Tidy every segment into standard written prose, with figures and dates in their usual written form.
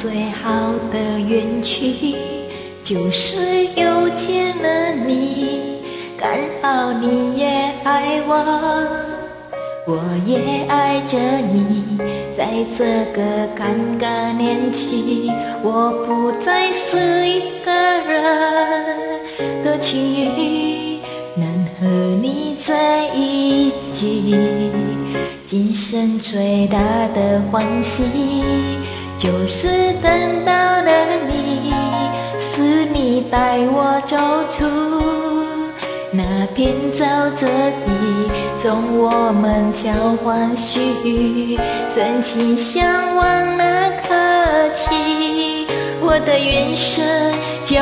最好的运气就是有见了你，刚好你也爱我，我也爱着你。在这个尴尬年纪，我不再是一个人，多幸运能和你在一起。今生最大的欢喜就是等到了你，是你带我走出那片沼泽地，从我们交换许深情相望那刻起，我的缘分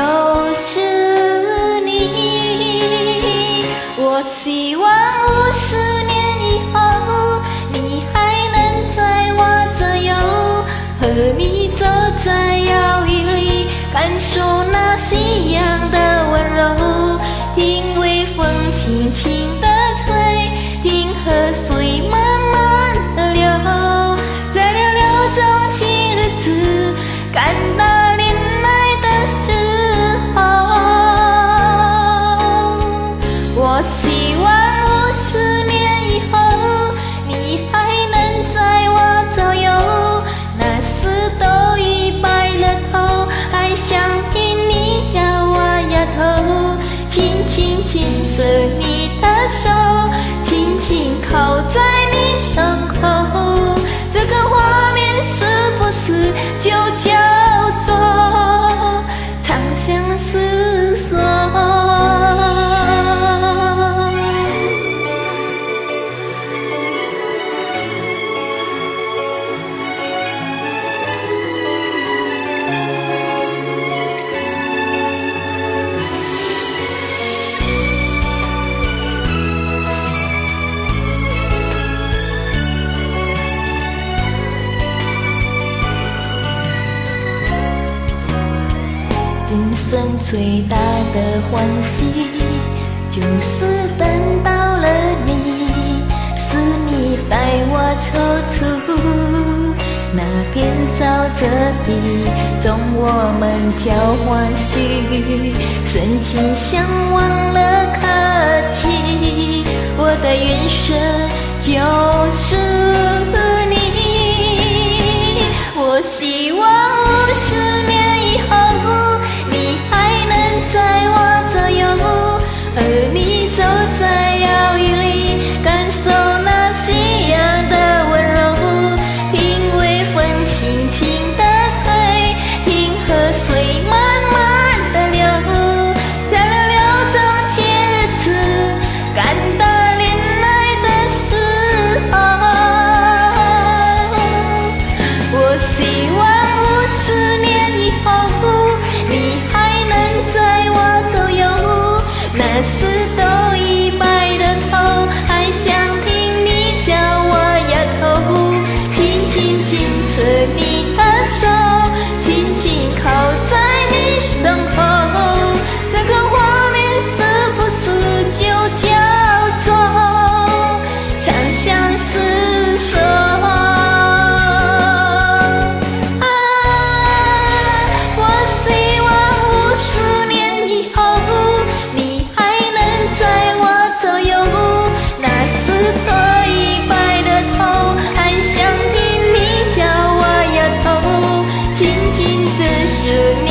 就是你。我希望50年以后，你还能在我左右，和你走在摇椅里，感受那夕阳的温柔，听微风轻轻地吹，听河水慢慢地流，在流流中起日子，感到恋爱的时候。我希望50年以后，你还能在我左右，那时都已白了头，还想听你叫我丫头，轻轻牵着你的手，轻轻靠在你胸口，这个画面是不是就叫做长相厮守？今生最大的欢喜就是等到了你，是你带我走出那片沼泽地，从我们交换许深情相望了刻起，我的缘分就是你。我希望50年以后，你还能在我左右，和你走在摇椅里，感受那夕阳的温柔，听微风轻轻地吹，听河水慢慢地流，在流流中接日子，感到恋爱的时候。我希望50年以后，你还能在我左右，那时都已白了头，还想听你叫我丫头，轻轻牵着你的手，轻轻靠在你身后，这个画面是不是就叫做长相厮守？是你。